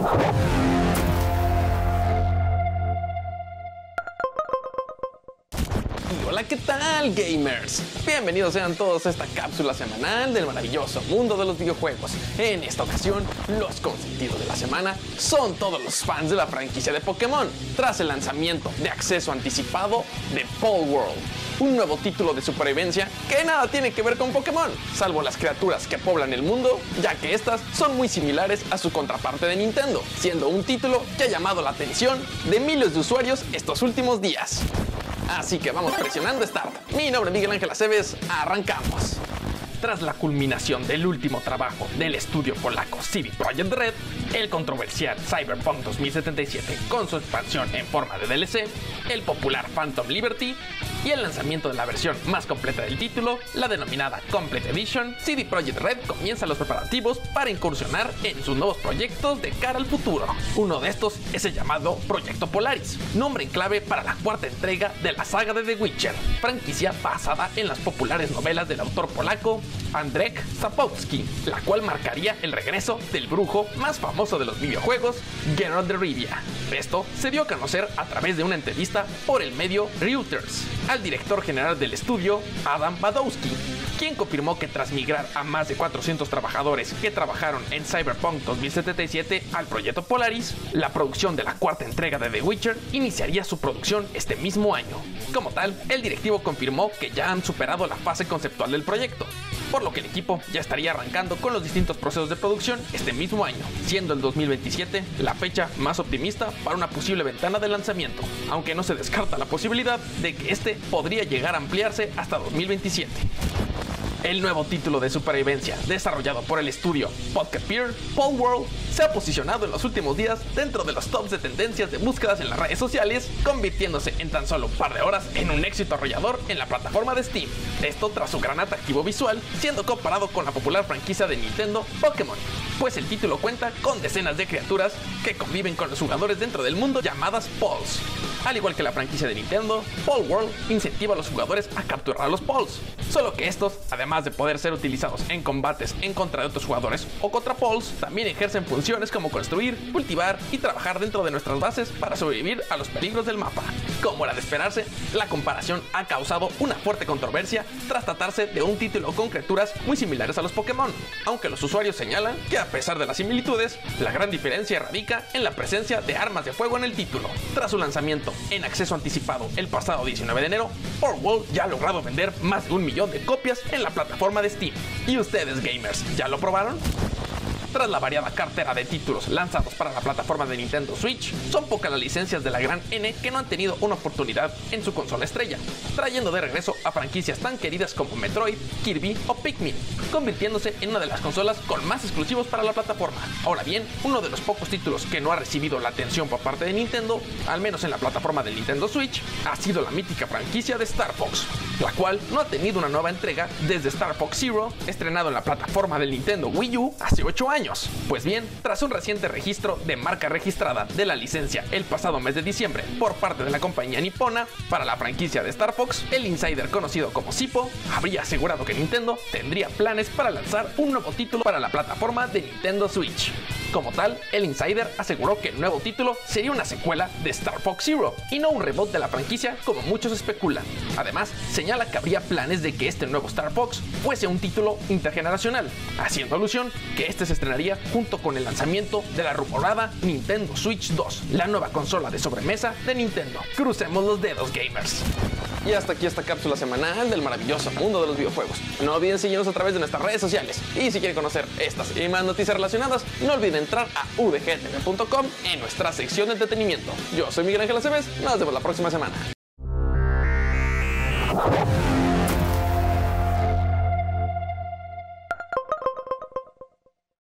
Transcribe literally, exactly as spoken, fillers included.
Hola, ¿qué tal, gamers? Bienvenidos sean todos a esta cápsula semanal del maravilloso mundo de los videojuegos. En esta ocasión, los consentidos de la semana son todos los fans de la franquicia de Pokémon, tras el lanzamiento de acceso anticipado de Palworld, un nuevo título de supervivencia que nada tiene que ver con Pokémon, salvo las criaturas que poblan el mundo, ya que estas son muy similares a su contraparte de Nintendo, siendo un título que ha llamado la atención de miles de usuarios estos últimos días. Así que vamos presionando Start. Mi nombre es Miguel Ángel Aceves, arrancamos. Tras la culminación del último trabajo del estudio polaco C D Projekt Red, el controversial Cyberpunk dos mil setenta y siete con su expansión en forma de D L C, el popular Phantom Liberty y el lanzamiento de la versión más completa del título, la denominada Complete Edition, C D Projekt Red comienza los preparativos para incursionar en sus nuevos proyectos de cara al futuro. Uno de estos es el llamado Proyecto Polaris, nombre en clave para la cuarta entrega de la saga de The Witcher, franquicia basada en las populares novelas del autor polaco Andrzej Sapkowski, la cual marcaría el regreso del brujo más famoso de los videojuegos, Geralt de Rivia. Esto se dio a conocer a través de una entrevista por el medio Reuters al director general del estudio, Adam Badowski, quien confirmó que tras migrar a más de cuatrocientos trabajadores que trabajaron en Cyberpunk dos mil setenta y siete al proyecto Polaris, la producción de la cuarta entrega de The Witcher iniciaría su producción este mismo año. Como tal, el directivo confirmó que ya han superado la fase conceptual del proyecto, por lo que el equipo ya estaría arrancando con los distintos procesos de producción este mismo año, siendo el dos mil veintisiete la fecha más optimista para una posible ventana de lanzamiento, aunque no se descarta la posibilidad de que este podría llegar a ampliarse hasta dos mil veintisiete. El nuevo título de supervivencia, desarrollado por el estudio Podcapeer, Palworld, se ha posicionado en los últimos días dentro de los tops de tendencias de búsquedas en las redes sociales, convirtiéndose en tan solo un par de horas en un éxito arrollador en la plataforma de Steam. Esto tras su gran atractivo visual, siendo comparado con la popular franquicia de Nintendo, Pokémon, pues el título cuenta con decenas de criaturas que conviven con los jugadores dentro del mundo llamadas Pols. Al igual que la franquicia de Nintendo, Palworld incentiva a los jugadores a capturar a los Pols, solo que estos, además de poder ser utilizados en combates en contra de otros jugadores o contra Pols, también ejercen funciones como construir, cultivar y trabajar dentro de nuestras bases para sobrevivir a los peligros del mapa. Como era de esperarse, la comparación ha causado una fuerte controversia tras tratarse de un título con criaturas muy similares a los Pokémon, aunque los usuarios señalan que a pesar de las similitudes, la gran diferencia radica en la presencia de armas de fuego en el título. Tras su lanzamiento en acceso anticipado el pasado diecinueve de enero, Palworld ya ha logrado vender más de un millón de copias en la plataforma de Steam. ¿Y ustedes, gamers, ya lo probaron? Tras la variada cartera de títulos lanzados para la plataforma de Nintendo Switch, son pocas las licencias de la gran N que no han tenido una oportunidad en su consola estrella, trayendo de regreso a franquicias tan queridas como Metroid, Kirby o Pikmin, convirtiéndose en una de las consolas con más exclusivos para la plataforma. Ahora bien, uno de los pocos títulos que no ha recibido la atención por parte de Nintendo, al menos en la plataforma del Nintendo Switch, ha sido la mítica franquicia de Star Fox, la cual no ha tenido una nueva entrega desde Star Fox Zero, estrenado en la plataforma del Nintendo Wii U hace ocho años. Pues bien, tras un reciente registro de marca registrada de la licencia el pasado mes de diciembre por parte de la compañía nipona para la franquicia de Star Fox, el insider conocido como Zippo habría asegurado que Nintendo tendría planes para lanzar un nuevo título para la plataforma de Nintendo Switch. Como tal, el insider aseguró que el nuevo título sería una secuela de Star Fox Zero y no un reboot de la franquicia como muchos especulan. Además, señala que habría planes de que este nuevo Star Fox fuese un título intergeneracional, haciendo alusión que este se estrenaría junto con el lanzamiento de la rumorada Nintendo Switch dos, la nueva consola de sobremesa de Nintendo. Crucemos los dedos, gamers. Y hasta aquí esta cápsula semanal del maravilloso mundo de los videojuegos. No olviden seguirnos a través de nuestras redes sociales. Y si quieren conocer estas y más noticias relacionadas, no olviden entrar a u d g t v punto com en nuestra sección de entretenimiento. Yo soy Miguel Ángel Aceves, nos vemos la próxima semana.